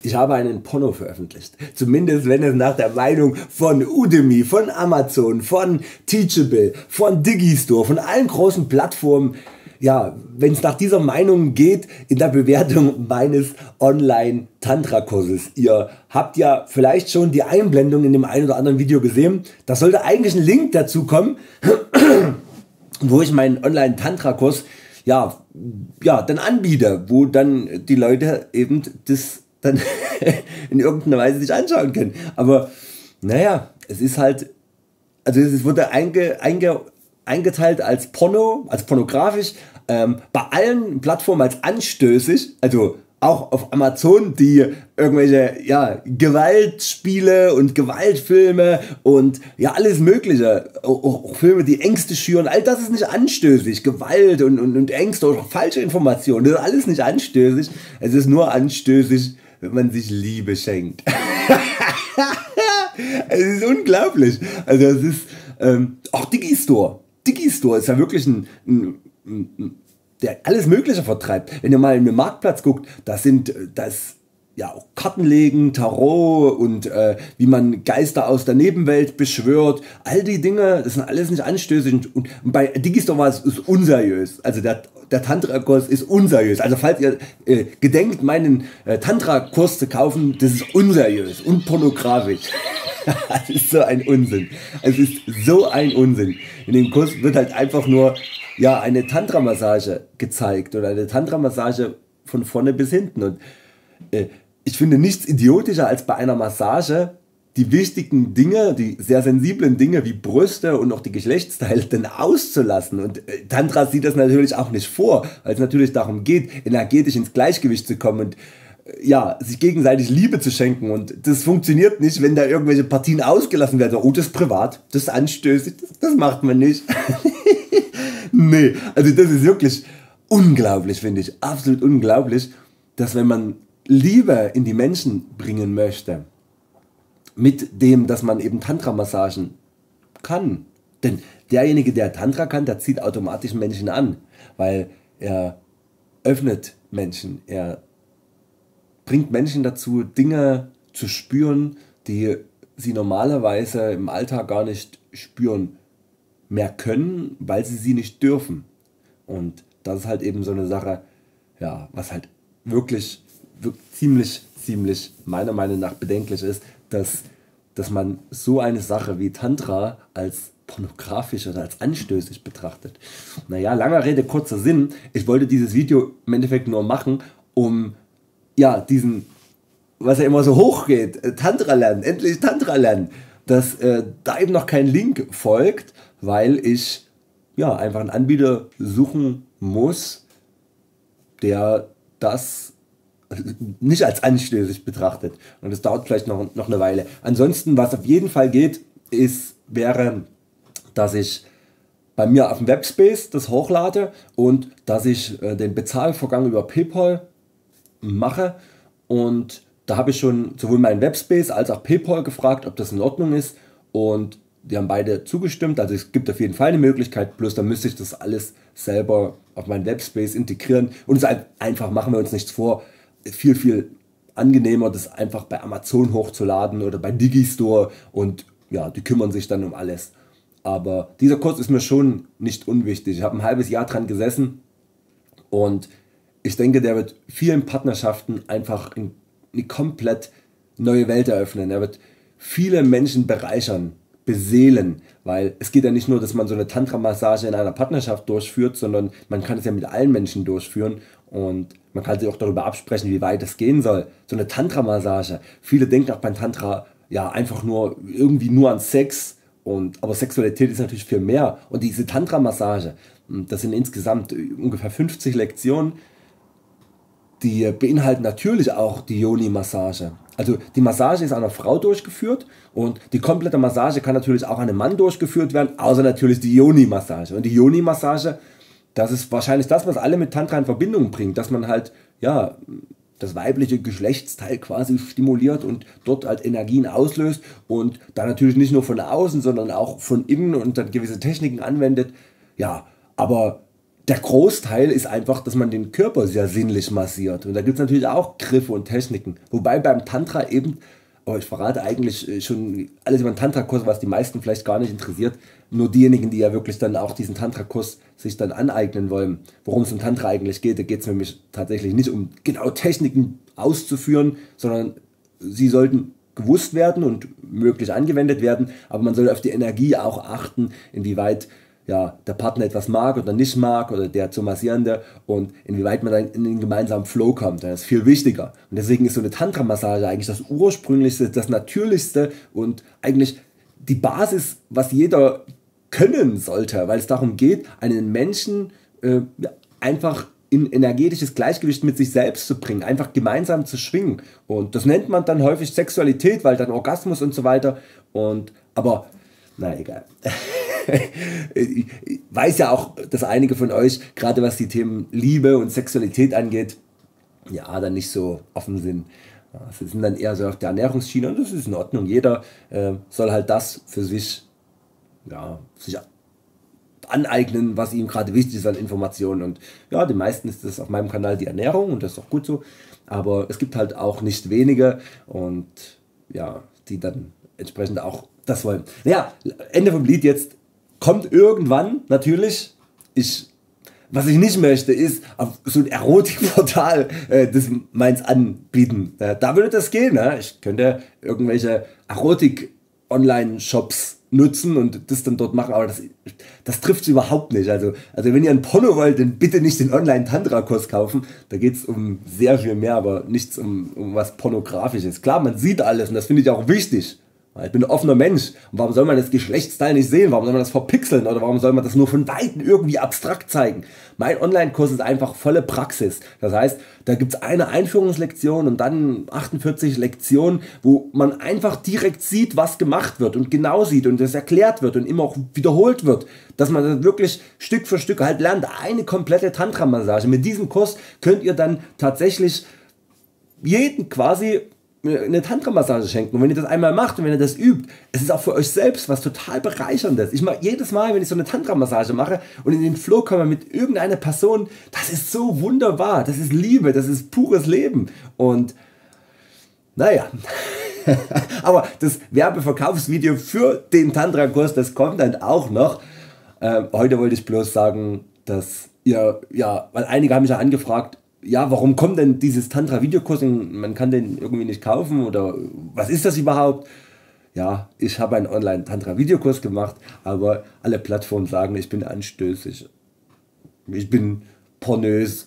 Ich habe einen Porno veröffentlicht. Zumindest wenn es nach der Meinung von Udemy, von Amazon, von Teachable, von Digistore, von allen großen Plattformen, ja, wenn es nach dieser Meinung geht in der Bewertung meines Online-Tantra-Kurses. Ihr habt ja vielleicht schon die Einblendung in dem einen oder anderen Video gesehen. Da sollte eigentlich ein Link dazu kommen, wo ich meinen Online-Tantra-Kurs dann anbiete, wo dann die Leute eben das dann in irgendeiner Weise sich anschauen können. Aber naja, es ist halt, also es wurde eingeteilt als Porno, als pornografisch, bei allen Plattformen als anstößig, also auch auf Amazon, die irgendwelche Gewaltspiele und Gewaltfilme und alles mögliche, auch Filme, die Ängste schüren, all das ist nicht anstößig, Gewalt und Ängste oder falsche Informationen, das ist alles nicht anstößig, es ist nur anstößig, wenn man sich Liebe schenkt. Es ist unglaublich, also es ist auch Digistore ist ja wirklich der alles Mögliche vertreibt. Wenn ihr mal in den Marktplatz guckt, das auch Kartenlegen, Tarot und wie man Geister aus der Nebenwelt beschwört. All die Dinge, das sind alles nicht anstößig. Und bei Digistore war es unseriös. Also der Tantra-Kurs ist unseriös. Also falls ihr gedenkt, meinen Tantra-Kurs zu kaufen, das ist unseriös und pornografisch. Das ist so ein Unsinn. Es ist so ein Unsinn. In dem Kurs wird halt einfach nur eine Tantra-Massage gezeigt oder eine Tantra-Massage von vorne bis hinten. Und ich finde nichts idiotischer als bei einer Massage die wichtigen Dinge, die sehr sensiblen Dinge wie Brüste und auch die Geschlechtsteile dann auszulassen. Und Tantra sieht das natürlich auch nicht vor, weil es natürlich darum geht, energetisch ins Gleichgewicht zu kommen und sich gegenseitig Liebe zu schenken. Und das funktioniert nicht, wenn da irgendwelche Partien ausgelassen werden. Oh, das ist privat, das ist anstößig, das macht man nicht. Nee, also das ist wirklich unglaublich, finde ich, absolut unglaublich, dass wenn man Liebe in die Menschen bringen möchte, mit dem, dass man eben Tantra-Massagen kann, denn derjenige, der Tantra kann, der zieht automatisch Menschen an, weil er öffnet Menschen, er bringt Menschen dazu, Dinge zu spüren, die sie normalerweise im Alltag gar nicht spüren mehr können, weil sie nicht dürfen. Und das ist halt eben so eine Sache, was halt wirklich ziemlich meiner Meinung nach bedenklich ist, dass man so eine Sache wie Tantra als pornografisch oder als anstößig betrachtet. Naja, langer Rede, kurzer Sinn. Ich wollte dieses Video im Endeffekt nur machen, um diesen, was ja immer so hoch geht, Tantra lernen, endlich Tantra lernen, dass da eben noch kein Link folgt, weil ich einfach einen Anbieter suchen muss, der das nicht als anstößig betrachtet. Und das dauert vielleicht noch eine Weile. Ansonsten, was auf jeden Fall geht, wäre, dass ich bei mir auf dem Webspace das hochlade und dass ich den Bezahlvorgang über PayPal mache. Und da habe ich schon sowohl meinen Webspace als auch PayPal gefragt, ob das in Ordnung ist. Und die haben beide zugestimmt. Also es gibt auf jeden Fall eine Möglichkeit. Bloß dann müsste ich das alles selber auf meinen Webspace integrieren. Und es einfach, machen wir uns nichts vor, viel angenehmer, das einfach bei Amazon hochzuladen oder bei Digistore. Und die kümmern sich dann um alles. Aber dieser Kurs ist mir schon nicht unwichtig. Ich habe ein halbes Jahr dran gesessen und ich denke, der wird vielen Partnerschaften einfach eine komplett neue Welt eröffnen. Er wird viele Menschen bereichern, beseelen, weil es geht ja nicht nur, dass man so eine Tantra-Massage in einer Partnerschaft durchführt, sondern man kann es ja mit allen Menschen durchführen und man kann sich auch darüber absprechen, wie weit es gehen soll. So eine Tantra-Massage. Viele denken auch beim Tantra einfach nur an Sex. Aber Sexualität ist natürlich viel mehr. Und diese Tantra-Massage, das sind insgesamt ungefähr 50 Lektionen, die beinhalten natürlich auch die Yoni-Massage. Also die Massage ist an einer Frau durchgeführt und die komplette Massage kann natürlich auch an einem Mann durchgeführt werden, außer natürlich die Yoni-Massage. Und die Yoni-Massage, das ist wahrscheinlich das, was alle mit Tantra in Verbindung bringt, dass man halt das weibliche Geschlechtsteil quasi stimuliert und dort halt Energien auslöst und dann natürlich nicht nur von außen, sondern auch von innen und dann gewisse Techniken anwendet. Ja, aber der Großteil ist einfach, dass man den Körper sehr sinnlich massiert. Und da gibt es natürlich auch Griffe und Techniken. Wobei beim Tantra eben, oh, ich verrate eigentlich schon alles über den Tantra-Kurs, was die meisten vielleicht gar nicht interessiert. Nur diejenigen, die ja wirklich dann auch diesen Tantra-Kurs sich dann aneignen wollen. Worum es im Tantra eigentlich geht, da geht es nämlich tatsächlich nicht um genau Techniken auszuführen, sondern sie sollten gewusst werden und möglich angewendet werden. Aber man soll auf die Energie auch achten, inwieweit ja, der Partner etwas mag oder nicht mag oder der zu Massierende und inwieweit man dann in den gemeinsamen Flow kommt. Das ist viel wichtiger. Und deswegen ist so eine Tantra-Massage eigentlich das ursprünglichste, das natürlichste und eigentlich die Basis, was jeder können sollte, weil es darum geht, einen Menschen einfach in energetisches Gleichgewicht mit sich selbst zu bringen, einfach gemeinsam zu schwingen. Und das nennt man dann häufig Sexualität, weil dann Orgasmus und so weiter. Aber na egal. Ich weiß ja auch, dass einige von euch, gerade was die Themen Liebe und Sexualität angeht, ja, dann nicht so offen sind. Sie sind dann eher so auf der Ernährungsschiene und das ist in Ordnung. Jeder soll halt das für sich, ja, sich aneignen, was ihm gerade wichtig ist an Informationen. Und ja, den meisten ist das auf meinem Kanal die Ernährung und das ist auch gut so. Aber es gibt halt auch nicht wenige und ja, die dann entsprechend auch das wollen. Ja, Ende vom Lied jetzt. Kommt irgendwann, natürlich, was ich nicht möchte, ist auf so ein Erotikportal das meins anbieten. Da würde das gehen. Ne? Ich könnte irgendwelche Erotik-Online-Shops nutzen und das dann dort machen, aber das trifft es überhaupt nicht. Also wenn ihr ein Porno wollt, dann bitte nicht den Online-Tantra-Kurs kaufen. Da geht es um sehr viel mehr, aber nichts um was Pornografisches. Klar, man sieht alles und das finde ich auch wichtig. Ich bin ein offener Mensch. Und warum soll man das Geschlechtsteil nicht sehen? Warum soll man das verpixeln? Oder warum soll man das nur von Weitem irgendwie abstrakt zeigen? Mein Online-Kurs ist einfach volle Praxis. Das heißt, da gibt es eine Einführungslektion und dann 48 Lektionen, wo man einfach direkt sieht, was gemacht wird und genau sieht und das erklärt wird und immer auch wiederholt wird. Dass man das wirklich Stück für Stück halt lernt. Eine komplette Tantra-Massage. Mit diesem Kurs könnt ihr dann tatsächlich jeden quasi eine Tantra-Massage schenken. Und wenn ihr das einmal macht und wenn ihr das übt, es ist auch für euch selbst was total Bereicherndes. Ich mache jedes Mal, wenn ich so eine Tantra-Massage mache und in den Flow komme mit irgendeiner Person, das ist so wunderbar. Das ist Liebe, das ist pures Leben. Und naja, aber das Werbeverkaufsvideo für den Tantra-Kurs, das kommt dann auch noch. Heute wollte ich bloß sagen, dass ihr, ja, weil einige haben mich ja angefragt, ja, warum kommt denn dieses Tantra-Videokurs und man kann den irgendwie nicht kaufen oder was ist das überhaupt? Ja, ich habe einen Online-Tantra-Videokurs gemacht, aber alle Plattformen sagen, ich bin anstößig. Ich bin pornös.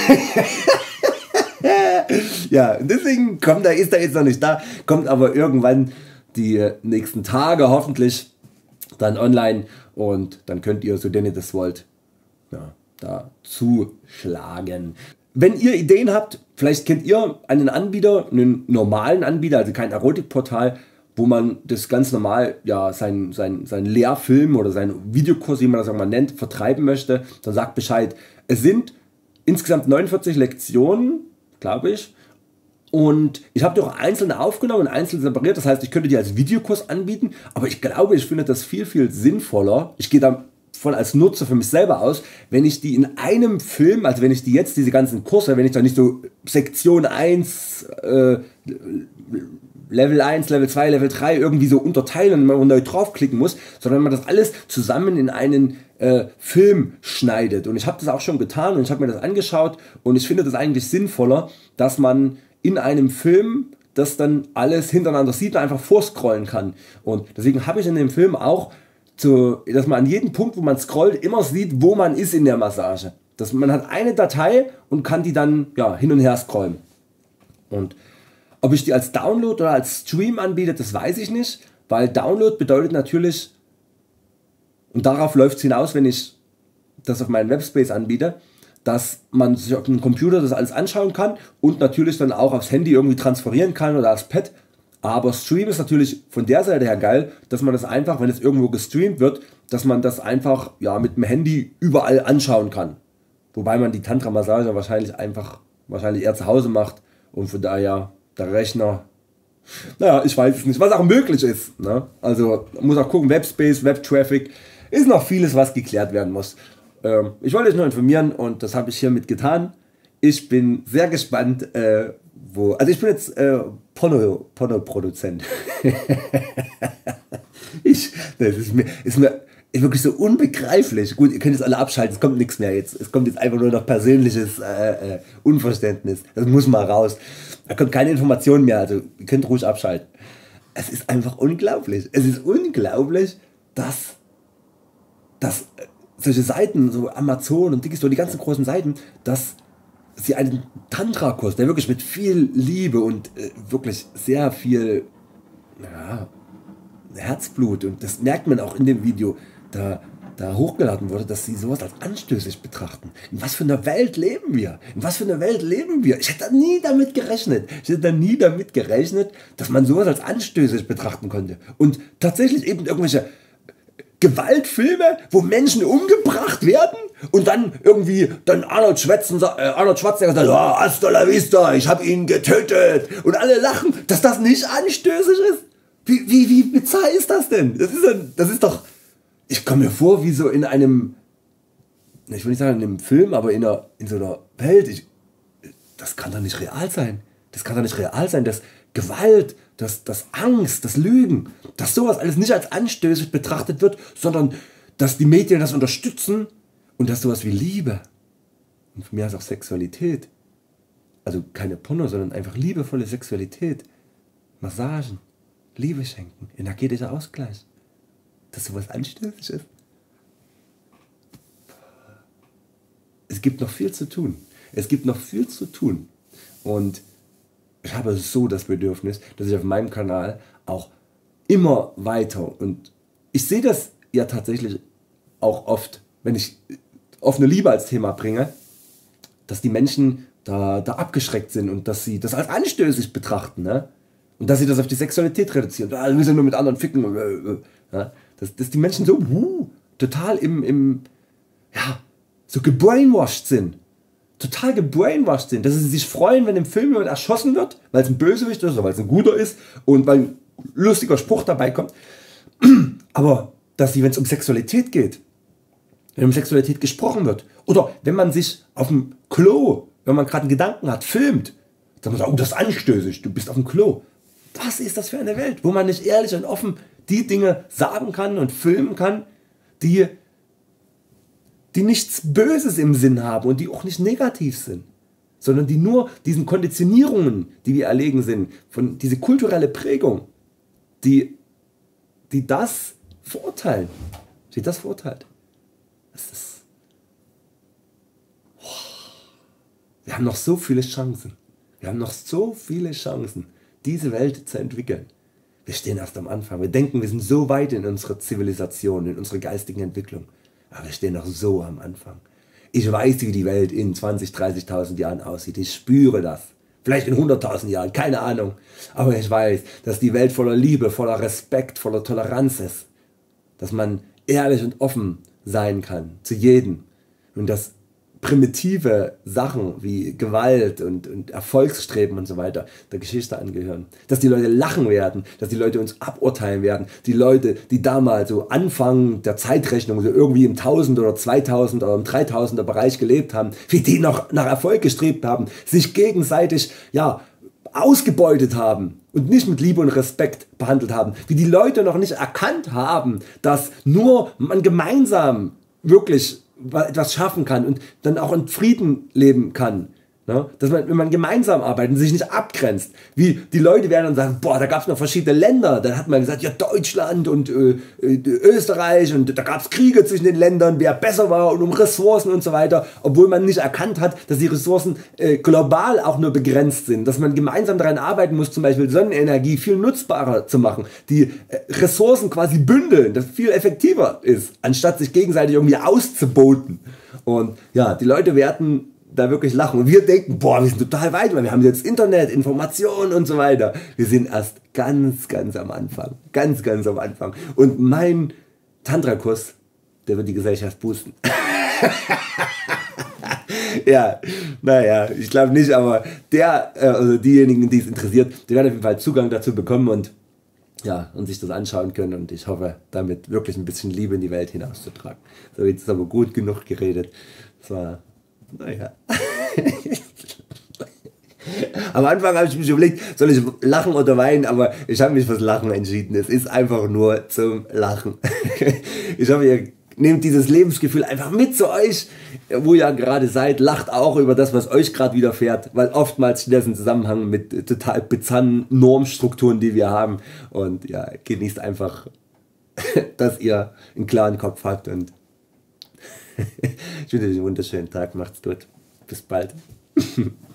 Ja, deswegen ist er jetzt noch nicht da, kommt aber irgendwann die nächsten Tage hoffentlich dann online und dann könnt ihr, so denn ihr das wollt, ja, da zuschlagen. Wenn ihr Ideen habt, vielleicht kennt ihr einen Anbieter, einen normalen Anbieter, also kein Erotikportal, wo man das ganz normal, ja, sein Lehrfilm oder seinen Videokurs, wie man das auch mal nennt, vertreiben möchte, dann sagt Bescheid. Es sind insgesamt 49 Lektionen, glaube ich, und ich habe die auch einzeln aufgenommen und einzeln separiert, das heißt, ich könnte die als Videokurs anbieten, aber ich glaube, ich finde das viel, viel sinnvoller. Ich gehe da voll als Nutzer für mich selber aus, wenn ich die in einem Film, also wenn ich die jetzt, diese ganzen Kurse, wenn ich da nicht so Sektion 1, Level 1, Level 2, Level 3 irgendwie so unterteilen und man neu draufklicken muss, sondern man das alles zusammen in einen Film schneidet. Und ich habe das auch schon getan und ich habe mir das angeschaut und ich finde das eigentlich sinnvoller, dass man in einem Film das dann alles hintereinander sieht und einfach vorscrollen kann. Und deswegen habe ich in dem Film auch dass man an jedem Punkt, wo man scrollt, immer sieht, wo man ist in der Massage. Man hat eine Datei und kann die dann ja, hin und her scrollen. Und ob ich die als Download oder als Stream anbiete, das weiß ich nicht, weil Download bedeutet natürlich, und darauf läuft es hinaus, wenn ich das auf meinen Webspace anbiete, dass man sich auf dem Computer das alles anschauen kann und natürlich dann auch aufs Handy irgendwie transferieren kann oder aufs Pad. Aber Stream ist natürlich von der Seite her geil, dass man das einfach, wenn es irgendwo gestreamt wird, dass man das einfach ja, mit dem Handy überall anschauen kann. Wobei man die Tantra-Massage wahrscheinlich eher zu Hause macht und von daher der Rechner, naja, ich weiß es nicht, was auch möglich ist. Ne? Also man muss auch gucken, Webspace, Webtraffic, ist noch vieles, was geklärt werden muss. Ich wollte euch nur informieren und das habe ich hiermit getan. Ich bin sehr gespannt, also ich bin jetzt Pornoproduzent. Das ist mir wirklich so unbegreiflich. Gut, ihr könnt jetzt alle abschalten, es kommt nichts mehr jetzt. Es kommt jetzt einfach nur noch persönliches Unverständnis. Das muss mal raus. Da kommt keine Information mehr, also ihr könnt ruhig abschalten. Es ist einfach unglaublich. Es ist unglaublich, dass solche Seiten, so Amazon und Digistore, die ganzen großen Seiten, dass sie einen Tantra-Kurs, der wirklich mit viel Liebe und wirklich sehr viel Herzblut, und das merkt man auch in dem Video, da hochgeladen wurde, dass sie sowas als anstößig betrachten. In was für einer Welt leben wir? In was für einer Welt leben wir? Ich hätte da nie damit gerechnet, dass man sowas als anstößig betrachten konnte. Und tatsächlich eben irgendwelche Gewaltfilme, wo Menschen umgebracht werden und dann irgendwie Arnold Schwarzenegger sagt, oh, hasta la vista, ich habe ihn getötet, und alle lachen, dass das nicht anstößig ist. Wie bizarr ist das denn? Das ist doch, ich komme mir vor wie so in einem, ich will nicht sagen in einem Film, aber in so einer Welt, das kann doch nicht real sein. Das kann doch nicht real sein, dass Gewalt, dass Angst, das Lügen, dass sowas alles nicht als anstößig betrachtet wird, sondern dass die Medien das unterstützen und dass sowas wie Liebe und von mir aus auch Sexualität, also keine Porno, sondern einfach liebevolle Sexualität, Massagen, Liebe schenken, energetischer Ausgleich, dass sowas anstößig ist. Es gibt noch viel zu tun. Und ich habe so das Bedürfnis, dass ich auf meinem Kanal auch immer weiter, und ich sehe das ja tatsächlich auch oft, wenn ich offene Liebe als Thema bringe, dass die Menschen da abgeschreckt sind und dass sie das als anstößig betrachten, ne? Und dass sie das auf die Sexualität reduzieren. Wir müssen nur mit anderen ficken. Ja? Dass die Menschen so total so gebrainwashed sind. Total gebrainwashed sind, dass sie sich freuen, wenn im Film jemand erschossen wird, weil es ein Bösewicht ist oder weil es ein Guter ist und weil ein lustiger Spruch dabei kommt. Aber dass sie, wenn es um Sexualität geht, wenn um Sexualität gesprochen wird, oder wenn man sich auf dem Klo, wenn man gerade einen Gedanken hat, filmt, dann sagt man, das ist anstößig, du bist auf dem Klo. Was ist das für eine Welt, wo man nicht ehrlich und offen die Dinge sagen kann und filmen kann, die nichts Böses im Sinn haben und die auch nicht negativ sind, sondern die nur diesen Konditionierungen, die wir erlegen sind, von diese kulturelle Prägung, die das verurteilen. Das ist, wir haben noch so viele Chancen. Diese Welt zu entwickeln. Wir stehen erst am Anfang. Wir denken, wir sind so weit in unserer Zivilisation, in unserer geistigen Entwicklung. Aber wir stehen noch so am Anfang. Ich weiß, wie die Welt in 20.000, 30.000 Jahren aussieht. Ich spüre das. Vielleicht in 100.000 Jahren, keine Ahnung. Aber ich weiß, dass die Welt voller Liebe, voller Respekt, voller Toleranz ist. Dass man ehrlich und offen sein kann zu jedem. Und dass primitive Sachen wie Gewalt und Erfolgsstreben und so weiter der Geschichte angehören. Dass die Leute lachen werden, dass die Leute uns aburteilen werden. Die Leute, die damals so Anfang der Zeitrechnung so irgendwie im 1000 oder 2000 oder im 3000er Bereich gelebt haben, wie die noch nach Erfolg gestrebt haben, sich gegenseitig ausgebeutet haben und nicht mit Liebe und Respekt behandelt haben. Wie die Leute noch nicht erkannt haben, dass nur man gemeinsam wirklich etwas schaffen kann und dann auch in Frieden leben kann. Ne? Dass man, wenn man gemeinsam arbeitet und sich nicht abgrenzt, wie die Leute werden dann sagen, boah, da gab es noch verschiedene Länder, dann hat man gesagt, ja, Deutschland und Österreich, und da gab es Kriege zwischen den Ländern, wer besser war und um Ressourcen und so weiter, obwohl man nicht erkannt hat, dass die Ressourcen global auch nur begrenzt sind, dass man gemeinsam daran arbeiten muss, zum Beispiel Sonnenenergie viel nutzbarer zu machen, die Ressourcen quasi bündeln, das viel effektiver ist, anstatt sich gegenseitig irgendwie auszuboten. Und ja, die Leute werden da wirklich lachen. Und wir denken, boah, wir sind total weit, weil wir haben jetzt Internet, Informationen und so weiter. Wir sind erst ganz am Anfang. Ganz am Anfang. Und mein Tantra-Kurs, der wird die Gesellschaft boosten. Ja, naja, ich glaube nicht, aber also diejenigen, die es interessiert, die werden auf jeden Fall Zugang dazu bekommen. Und ja, und sich das anschauen können. Und ich hoffe, damit wirklich ein bisschen Liebe in die Welt hinauszutragen. So, jetzt ist aber gut genug geredet. Das war, naja. Am Anfang habe ich mich überlegt, soll ich lachen oder weinen, aber ich habe mich fürs Lachen entschieden. Es ist einfach nur zum Lachen. Ich hoffe, ihr nehmt dieses Lebensgefühl einfach mit zu euch, wo ihr gerade seid. Lacht auch über das, was euch gerade widerfährt, weil oftmals steht das in Zusammenhang mit total bizarren Normstrukturen, die wir haben. Und ja, genießt einfach, dass ihr einen klaren Kopf habt. Und ich wünsche euch einen wunderschönen Tag. Macht's gut. Bis bald.